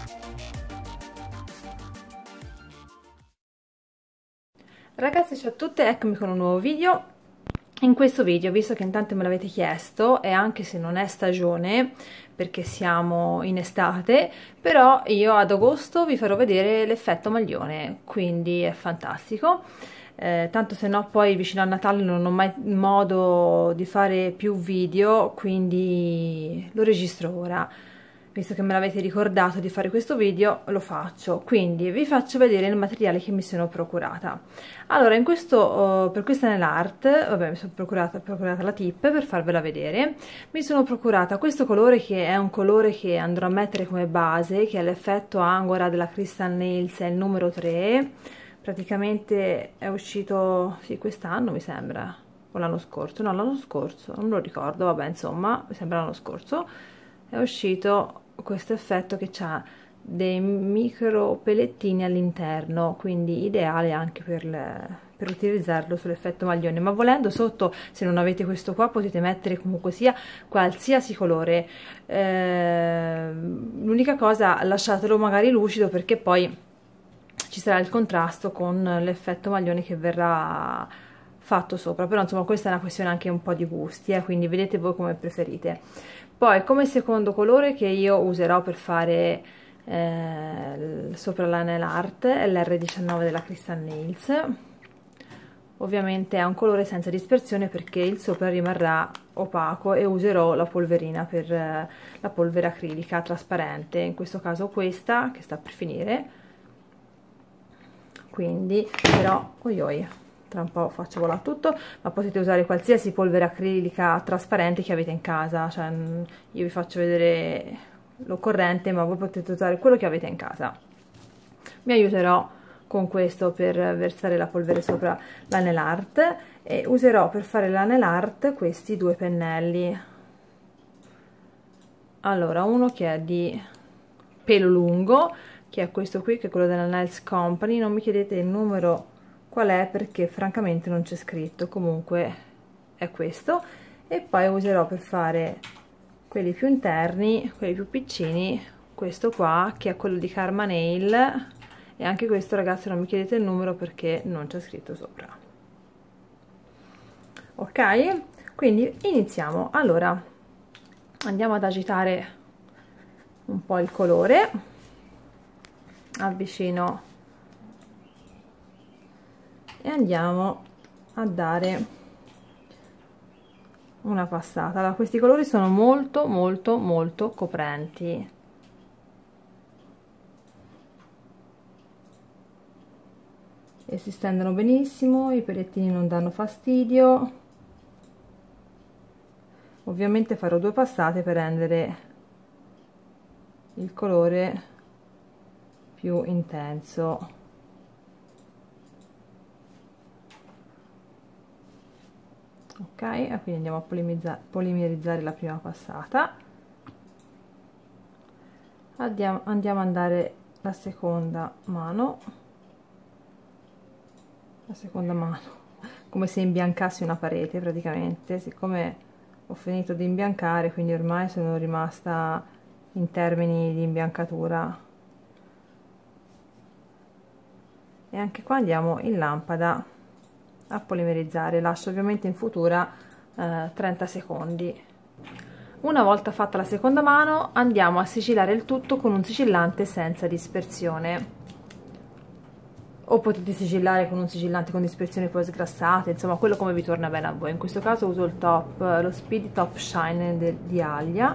Ragazzi, ciao a tutte, eccomi con un nuovo video. In questo video, visto che intanto me l'avete chiesto, e anche se non è stagione, perché siamo in estate, però io ad agosto vi farò vedere l'effetto maglione, quindi è fantastico. Tanto se no poi vicino a Natale non ho mai modo di fare più video, quindi lo registro ora. Visto che me l'avete ricordato di fare questo video, lo faccio. Quindi vi faccio vedere il materiale che mi sono procurata. Allora, per questa nail art, vabbè, mi sono procurata la tip per farvela vedere. Mi sono procurata questo colore, che è un colore che andrò a mettere come base, che è l'effetto Angora della Crystal Nails, è il numero 3. Praticamente è uscito, sì, quest'anno mi sembra, o l'anno scorso, no, l'anno scorso, non me lo ricordo, vabbè, insomma, mi sembra l'anno scorso. È uscito questo effetto che ha dei micro pellettini all'interno, quindi ideale anche per utilizzarlo sull'effetto maglione. Ma volendo sotto, se non avete questo qua, potete mettere comunque sia qualsiasi colore. L'unica cosa, lasciatelo magari lucido, perché poi ci sarà il contrasto con l'effetto maglione che verrà fatto sopra. Però insomma questa è una questione anche un po' di gusti, quindi vedete voi come preferite. Poi come secondo colore che io userò per fare sopra la nail art è l'R19 della Crystal Nails. Ovviamente è un colore senza dispersione, perché il sopra rimarrà opaco, e userò la polverina per la polvere acrilica trasparente, in questo caso questa che sta per finire. Quindi però tra un po' faccio volare tutto, ma potete usare qualsiasi polvere acrilica trasparente che avete in casa, cioè io vi faccio vedere l'occorrente, ma voi potete usare quello che avete in casa. Mi aiuterò con questo per versare la polvere sopra la nail art, e userò per fare la nail art questi due pennelli. Allora, uno che è di pelo lungo, che è questo qui, che è quello della Nails Company. Non mi chiedete il numero qual è, perché francamente non c'è scritto, comunque è questo. E poi userò per fare quelli più interni, quelli più piccini, questo qua, che è quello di Karma Nail, e anche questo, ragazzi, non mi chiedete il numero perché non c'è scritto sopra. Ok, quindi iniziamo. Allora, andiamo ad agitare un po' il colore, avvicino e andiamo a dare una passata. Allora, questi colori sono molto molto molto coprenti, e si stendono benissimo, i pellettini non danno fastidio. Ovviamente farò due passate per rendere il colore più intenso. Ok, e quindi andiamo a polimerizzare la prima passata. Andiamo ad andare la seconda mano, come se imbiancassi una parete praticamente. Siccome ho finito di imbiancare, quindi ormai sono rimasta in termini di imbiancatura. E anche qua andiamo in lampada a polimerizzare. Lascio ovviamente in futura 30 secondi. Una volta fatta la seconda mano, andiamo a sigillare il tutto con un sigillante senza dispersione, o potete sigillare con un sigillante con dispersione poi sgrassate, insomma quello come vi torna bene a voi. In questo caso uso lo Speedy Top Shine di Alia.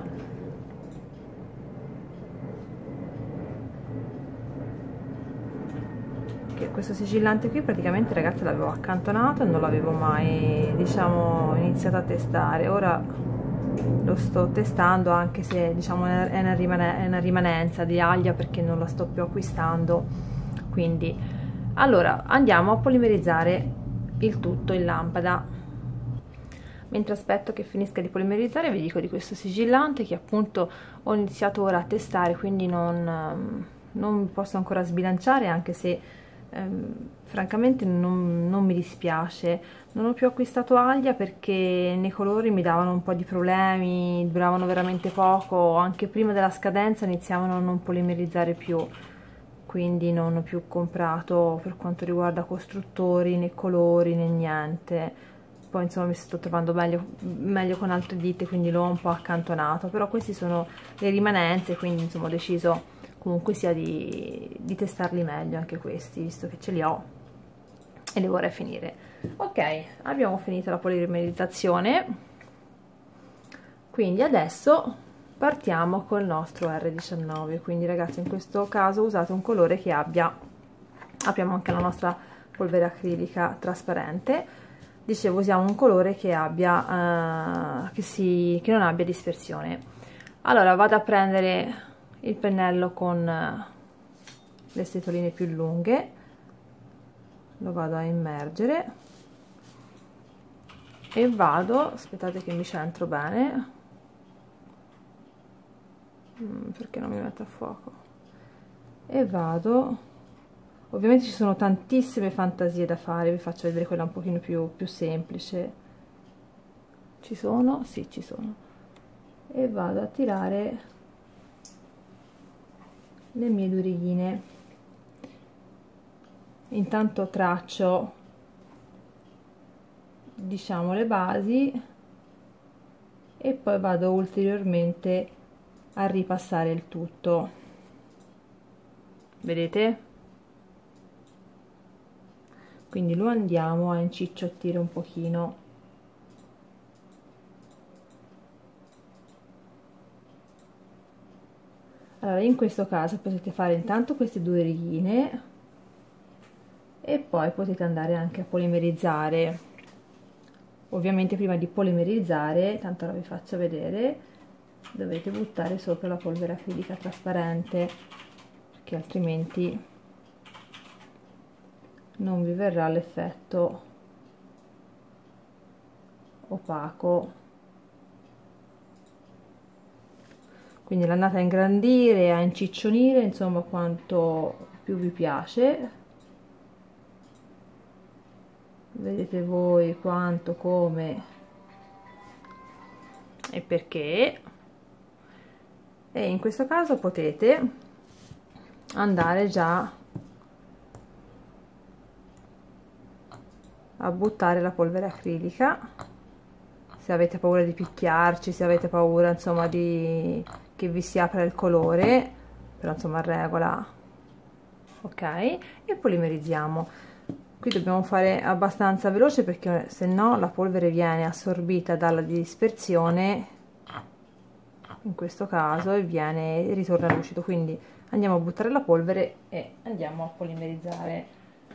Questo sigillante qui praticamente, ragazzi, l'avevo accantonato e non l'avevo mai, diciamo, iniziato a testare. Ora lo sto testando, anche se, diciamo, è una rimanenza di Alia, perché non la sto più acquistando. Quindi allora andiamo a polimerizzare il tutto in lampada. Mentre aspetto che finisca di polimerizzare, vi dico di questo sigillante che appunto ho iniziato ora a testare, quindi non posso ancora sbilanciare, anche se francamente non mi dispiace. Non ho più acquistato Aglia perché nei colori mi davano un po' di problemi, duravano veramente poco, anche prima della scadenza iniziavano a non polimerizzare più, quindi non ho più comprato per quanto riguarda costruttori, né colori, né niente. Poi insomma mi sto trovando meglio con altre ditte, quindi l'ho un po' accantonato, però questi sono le rimanenze, quindi insomma ho deciso comunque sia di testarli meglio anche questi, visto che ce li ho e li vorrei finire. Ok, abbiamo finito la polimerizzazione, quindi adesso partiamo col nostro R19. Quindi ragazzi, in questo caso usate un colore che abbiamo anche la nostra polvere acrilica trasparente. Dicevo, usiamo un colore che abbia che non abbia dispersione. Allora vado a prendere il pennello con le setoline più lunghe, lo vado a immergere e vado, aspettate che mi centro bene, perché non mi metto a fuoco, e vado, ovviamente ci sono tantissime fantasie da fare, vi faccio vedere quella un pochino più semplice. Ci sono? Sì, ci sono. E vado a tirare le mie due righine. Intanto traccio, diciamo, le basi e poi vado ulteriormente a ripassare il tutto. Vedete? Quindi lo andiamo a incicciottire un pochino. Allora, in questo caso potete fare intanto queste due righine e poi potete andare anche a polimerizzare. Ovviamente prima di polimerizzare, tanto ora vi faccio vedere, dovete buttare sopra la polvere acrilica trasparente, perché altrimenti non vi verrà l'effetto opaco. Quindi l'andate a ingrandire, a inciccionire, insomma quanto più vi piace. Vedete voi quanto, come e perché. E in questo caso potete andare già a buttare la polvere acrilica, se avete paura di picchiarci, se avete paura insomma che vi si apra il colore, però insomma regola. Ok, e polimerizziamo. Qui dobbiamo fare abbastanza veloce perché se no la polvere viene assorbita dalla dispersione in questo caso e ritorna lucido, quindi andiamo a buttare la polvere e andiamo a polimerizzare.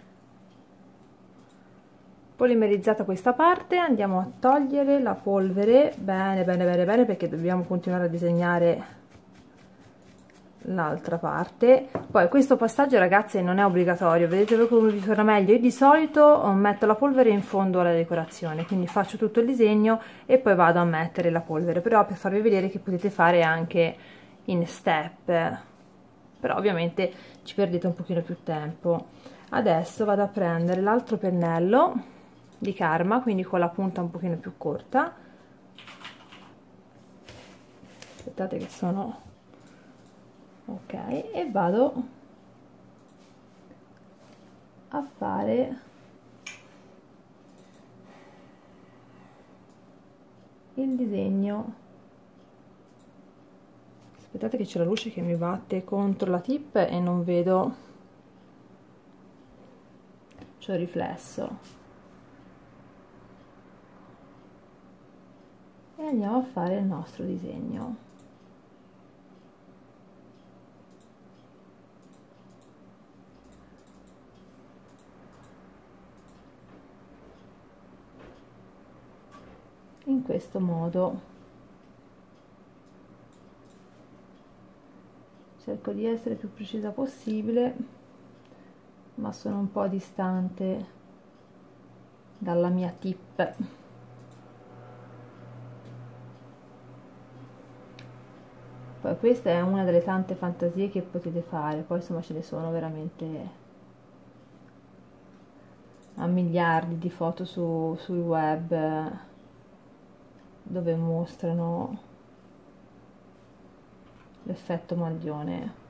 Polimerizzata questa parte, andiamo a togliere la polvere bene perché dobbiamo continuare a disegnare l'altra parte. Poi questo passaggio ragazzi non è obbligatorio, vedete voi come vi torna meglio. Io di solito metto la polvere in fondo alla decorazione, quindi faccio tutto il disegno e poi vado a mettere la polvere, però per farvi vedere che potete fare anche in step, però ovviamente ci perdete un pochino più tempo. Adesso vado a prendere l'altro pennello di Karma, quindi con la punta un pochino più corta. Aspettate che sono ok, e vado a fare il disegno. Aspettate che c'è la luce che mi batte contro la tip e non vedo, c'ho il riflesso. E andiamo a fare il nostro disegno. In questo modo cerco di essere più precisa possibile, ma sono un po' distante dalla mia tip. Poi questa è una delle tante fantasie che potete fare, poi insomma ce ne sono veramente a miliardi di foto sul web dove mostrano l'effetto maglione.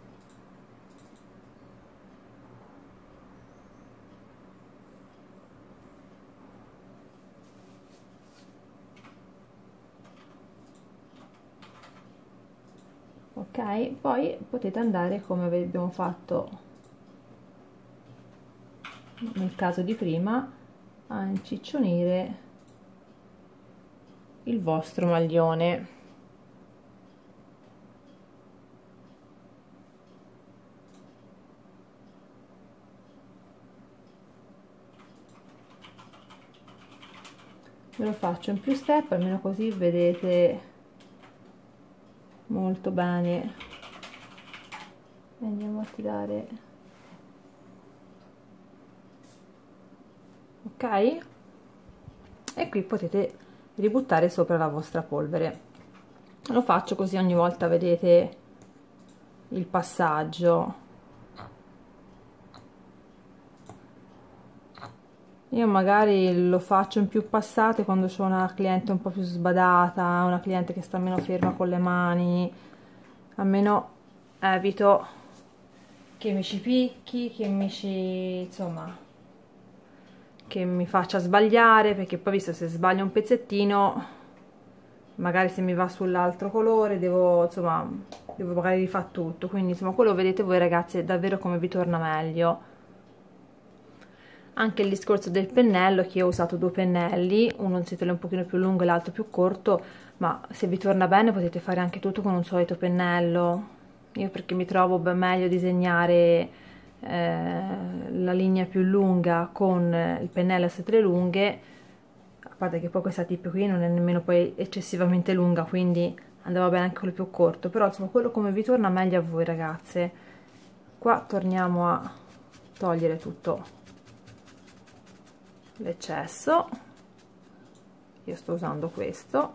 Ok, poi potete andare come abbiamo fatto nel caso di prima a inciccionire il vostro maglione. Ve lo faccio in più step, almeno così vedete molto bene. Andiamo a tirare, ok? E qui potete ributtare sopra la vostra polvere. Lo faccio così ogni volta vedete il passaggio. Io magari lo faccio in più passate quando c'ho una cliente un po' più sbadata, una cliente che sta meno ferma con le mani, almeno evito che mi ci picchi, insomma, che mi faccia sbagliare, perché poi visto se sbaglio un pezzettino, magari se mi va sull'altro colore devo magari rifare tutto, quindi insomma quello vedete voi ragazzi è davvero come vi torna meglio. Anche il discorso del pennello, che io ho usato due pennelli, uno il setole un pochino più lungo e l'altro più corto, ma se vi torna bene potete fare anche tutto con un solito pennello. Io perché mi trovo ben meglio disegnare la linea più lunga con il pennello a setole lunghe, a parte che poi questa tip qui non è nemmeno poi eccessivamente lunga, quindi andava bene anche quello più corto, però insomma quello come vi torna meglio a voi ragazze. Qua torniamo a togliere tutto l'eccesso. Io sto usando questo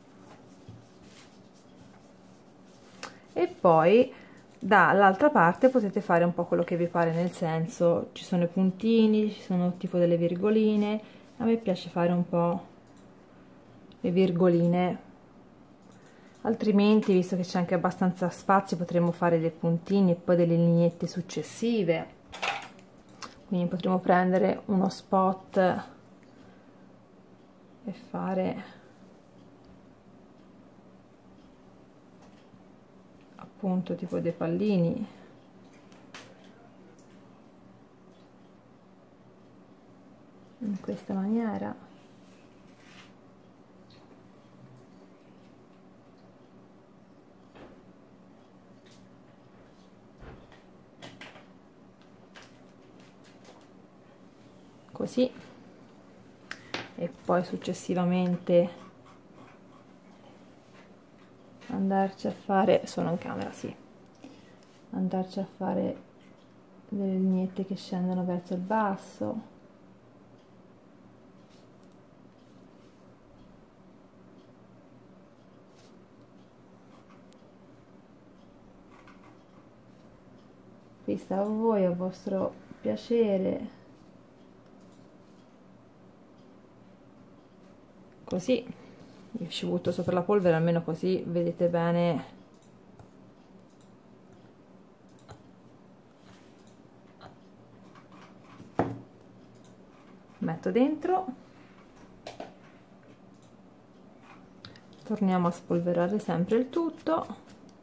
e poi dall'altra parte potete fare un po' quello che vi pare, nel senso ci sono i puntini, ci sono tipo delle virgoline, a me piace fare un po' le virgoline, altrimenti visto che c'è anche abbastanza spazio potremmo fare dei puntini e poi delle lineette successive, quindi potremo prendere uno spot e fare appunto tipo dei pallini in questa maniera. Così, e poi successivamente andarci a fare, sono in camera, sì, andarci a fare delle lineette che scendono verso il basso, qui sta a voi, a vostro piacere. Così io ci butto sopra la polvere, almeno così vedete bene. Metto dentro, torniamo a spolverare sempre il tutto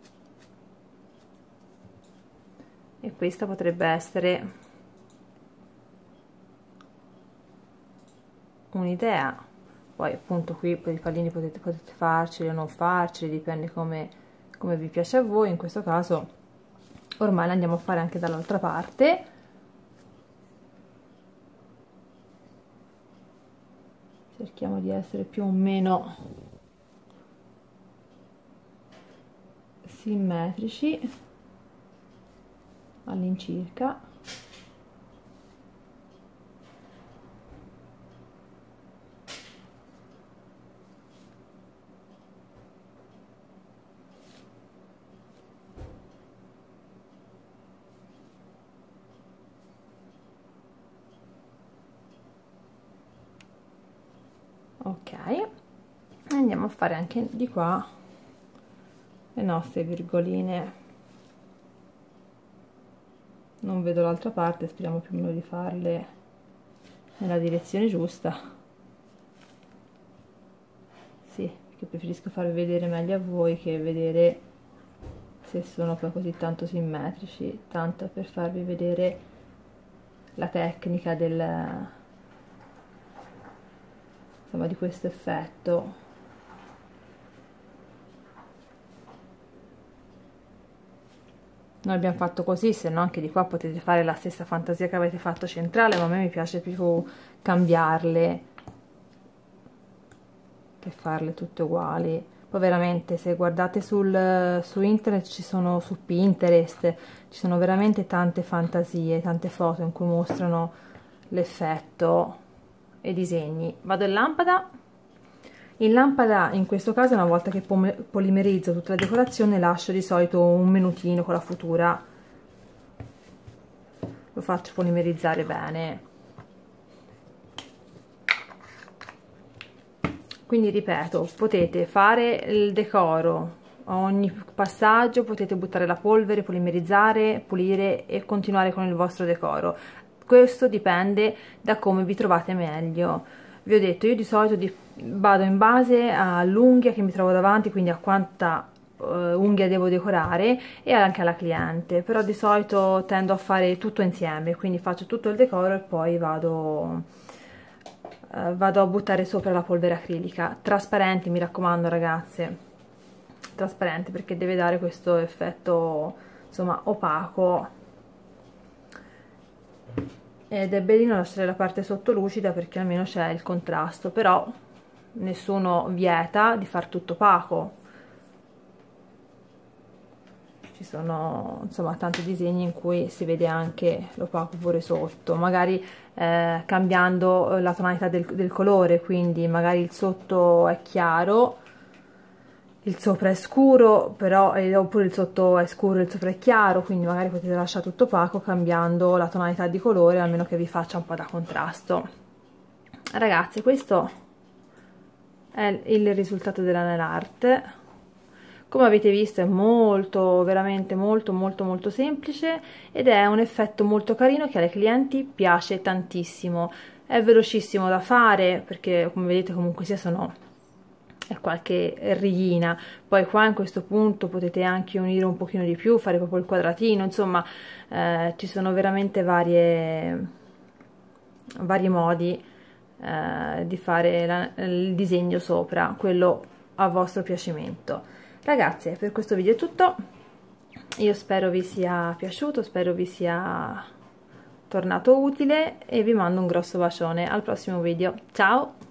e questa potrebbe essere un'idea. Poi appunto qui per i pallini potete farceli o non farceli, dipende come vi piace a voi. In questo caso ormai la andiamo a fare anche dall'altra parte. Cerchiamo di essere più o meno simmetrici all'incirca. Ok, andiamo a fare anche di qua le nostre virgoline. Non vedo l'altra parte, speriamo più o meno di farle nella direzione giusta. Sì, perché preferisco farvi vedere meglio a voi che vedere se sono poi così tanto simmetrici, tanto per farvi vedere la tecnica del, insomma, di questo effetto. Noi abbiamo fatto così, se no anche di qua potete fare la stessa fantasia che avete fatto centrale, ma a me mi piace più cambiarle che farle tutte uguali. Poi veramente se guardate su internet su Pinterest ci sono veramente tante fantasie, tante foto in cui mostrano l'effetto e i disegni. Vado in lampada. In lampada in questo caso, una volta che polimerizzo tutta la decorazione, lascio di solito un minutino con la futura, lo faccio polimerizzare bene. Quindi ripeto, potete fare il decoro a ogni passaggio, potete buttare la polvere, polimerizzare, pulire e continuare con il vostro decoro. Questo dipende da come vi trovate meglio. Vi ho detto, io di solito vado in base all'unghia che mi trovo davanti, quindi a quanta unghia devo decorare e anche alla cliente, però di solito tendo a fare tutto insieme, quindi faccio tutto il decoro e poi vado a buttare sopra la polvere acrilica, trasparente, mi raccomando ragazze, trasparente, perché deve dare questo effetto, insomma, opaco. Ed è bellino lasciare la parte sotto lucida perché almeno c'è il contrasto, però nessuno vieta di far tutto opaco. Ci sono, insomma, tanti disegni in cui si vede anche l'opaco pure sotto, magari cambiando la tonalità del colore, quindi magari il sotto è chiaro, il sopra è scuro, però oppure il sotto è scuro e il sopra è chiaro, quindi magari potete lasciare tutto opaco cambiando la tonalità di colore, almeno che vi faccia un po' da contrasto. Ragazzi, questo è il risultato della nail art. Come avete visto è molto, veramente molto semplice ed è un effetto molto carino che alle clienti piace tantissimo. È velocissimo da fare perché, come vedete, comunque sia è qualche righina. Poi qua in questo punto potete anche unire un pochino di più, fare proprio il quadratino, insomma ci sono veramente vari modi di fare il disegno sopra, quello a vostro piacimento. Ragazzi, per questo video è tutto, io spero vi sia piaciuto, spero vi sia tornato utile e vi mando un grosso bacione. Al prossimo video, ciao!